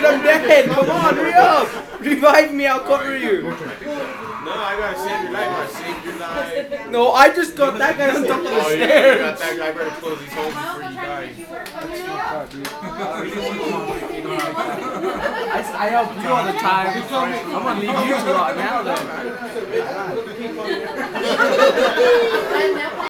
I'm dead. Come on, hurry up. Revive me, I'll cover you. No, I gotta save your life. I saved your life. No, I just got that guy on top of the Oh, you stairs. got that guy. Better close his home before he dies. I help you all the time. I'm gonna leave you to rot now then.